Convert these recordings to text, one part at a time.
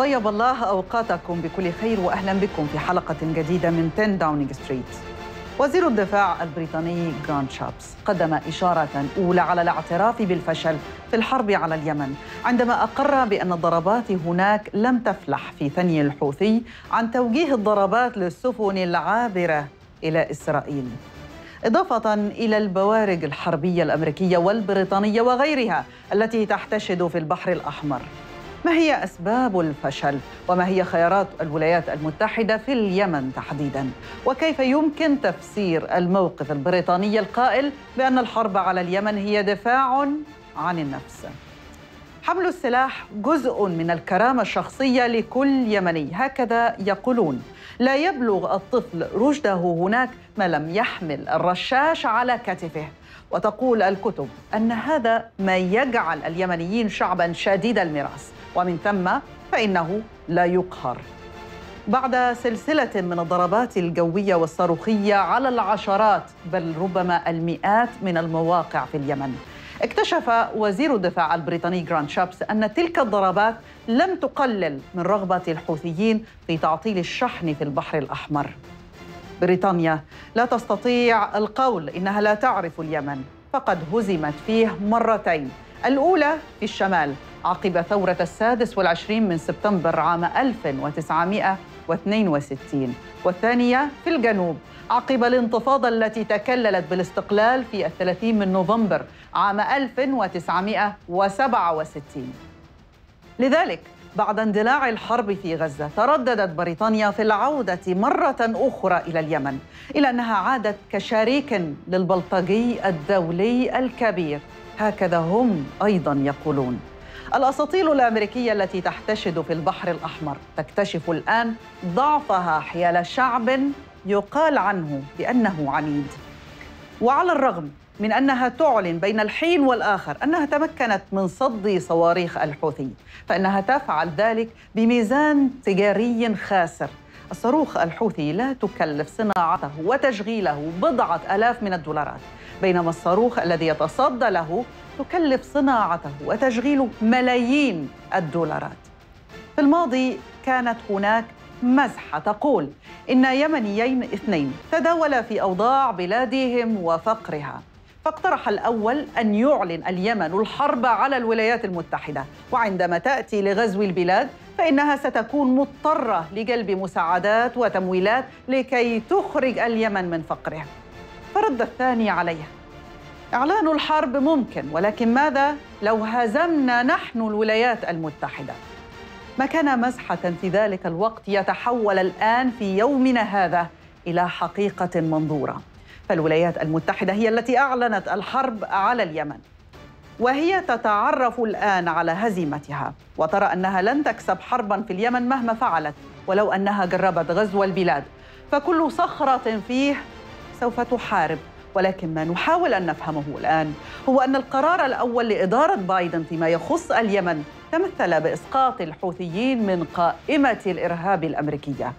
طيب الله أوقاتكم بكل خير وأهلا بكم في حلقة جديدة من 10 داونينج ستريت. وزير الدفاع البريطاني جراند شابس قدم إشارة أولى على الاعتراف بالفشل في الحرب على اليمن عندما أقر بأن الضربات هناك لم تفلح في ثني الحوثي عن توجيه الضربات للسفن العابرة إلى إسرائيل، إضافة إلى البوارج الحربية الأمريكية والبريطانية وغيرها التي تحتشد في البحر الأحمر. ما هي أسباب الفشل؟ وما هي خيارات الولايات المتحدة في اليمن تحديداً؟ وكيف يمكن تفسير الموقف البريطاني القائل بأن الحرب على اليمن هي دفاع عن النفس؟ حمل السلاح جزء من الكرامة الشخصية لكل يمني، هكذا يقولون. لا يبلغ الطفل رشده هناك ما لم يحمل الرشاش على كتفه. وتقول الكتب أن هذا ما يجعل اليمنيين شعباً شديد المراس، ومن ثم فإنه لا يقهر. بعد سلسلة من الضربات الجوية والصاروخية على العشرات بل ربما المئات من المواقع في اليمن، اكتشف وزير الدفاع البريطاني جراند شابس أن تلك الضربات لم تقلل من رغبة الحوثيين في تعطيل الشحن في البحر الأحمر. بريطانيا لا تستطيع القول إنها لا تعرف اليمن، فقد هزمت فيه مرتين، الأولى في الشمال عقب ثورة 26 من سبتمبر عام 1962، والثانية في الجنوب عقب الانتفاضة التي تكللت بالاستقلال في 30 من نوفمبر عام 1967. لذلك بعد اندلاع الحرب في غزة ترددت بريطانيا في العودة مرة أخرى إلى اليمن، إلى أنها عادت كشريك للبلطجي الدولي الكبير، هكذا هم أيضا يقولون. الأساطيل الأمريكية التي تحتشد في البحر الأحمر تكتشف الآن ضعفها حيال شعب يقال عنه بأنه عنيد. وعلى الرغم من أنها تعلن بين الحين والآخر أنها تمكنت من صد صواريخ الحوثي، فإنها تفعل ذلك بميزان تجاري خاسر. الصاروخ الحوثي لا تكلف صناعته وتشغيله بضعة آلاف من الدولارات، بينما الصاروخ الذي يتصدى له تكلف صناعته وتشغيله ملايين الدولارات. في الماضي كانت هناك مزحة تقول إن يمنيين اثنين تداولا في أوضاع بلادهم وفقرها، فاقترح الأول أن يعلن اليمن الحرب على الولايات المتحدة، وعندما تأتي لغزو البلاد فإنها ستكون مضطرة لجلب مساعدات وتمويلات لكي تخرج اليمن من فقره. فرد الثاني عليه: إعلان الحرب ممكن، ولكن ماذا لو هزمنا نحن الولايات المتحدة؟ ما كان مزحة في ذلك الوقت يتحول الآن في يومنا هذا إلى حقيقة منظورة، فالولايات المتحدة هي التي أعلنت الحرب على اليمن، وهي تتعرف الآن على هزيمتها وترى أنها لن تكسب حرباً في اليمن مهما فعلت، ولو أنها جربت غزو البلاد، فكل صخرة فيه سوف تحارب. ولكن ما نحاول أن نفهمه الآن هو أن القرار الأول لإدارة بايدن فيما يخص اليمن تمثل بإسقاط الحوثيين من قائمة الإرهاب الأمريكية.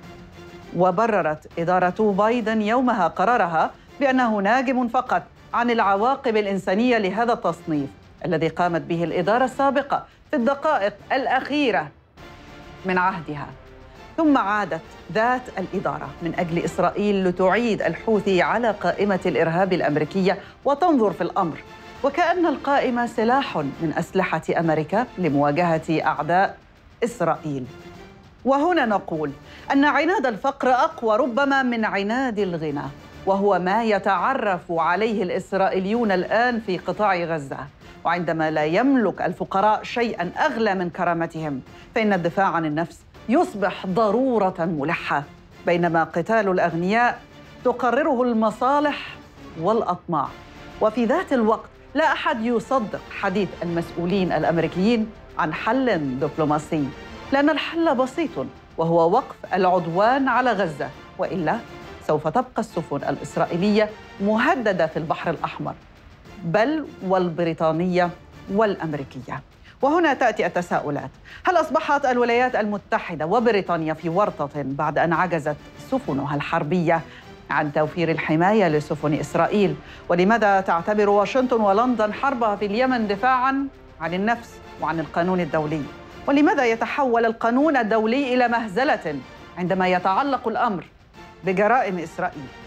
وبررت إدارة بايدن يومها قرارها بأنه ناجم فقط عن العواقب الإنسانية لهذا التصنيف الذي قامت به الإدارة السابقة في الدقائق الأخيرة من عهدها. ثم عادت ذات الإدارة من أجل إسرائيل لتعيد الحوثي على قائمة الإرهاب الأمريكية وتنظر في الأمر وكأن القائمة سلاح من أسلحة أمريكا لمواجهة أعداء إسرائيل. وهنا نقول أن عناد الفقر أقوى ربما من عناد الغنى، وهو ما يتعرف عليه الإسرائيليون الآن في قطاع غزة. وعندما لا يملك الفقراء شيئاً أغلى من كرامتهم فإن الدفاع عن النفس يصبح ضرورة ملحة، بينما قتال الأغنياء تقرره المصالح والأطماع. وفي ذات الوقت لا أحد يصدق حديث المسؤولين الأمريكيين عن حل دبلوماسي، لأن الحل بسيط وهو وقف العدوان على غزة، وإلا سوف تبقى السفن الإسرائيلية مهددة في البحر الأحمر، بل والبريطانية والأمريكية. وهنا تأتي التساؤلات: هل أصبحت الولايات المتحدة وبريطانيا في ورطة بعد أن عجزت سفنها الحربية عن توفير الحماية لسفن إسرائيل؟ ولماذا تعتبر واشنطن ولندن حربها في اليمن دفاعاً عن النفس وعن القانون الدولي؟ ولماذا يتحول القانون الدولي إلى مهزلة عندما يتعلق الأمر بجرائم إسرائيل؟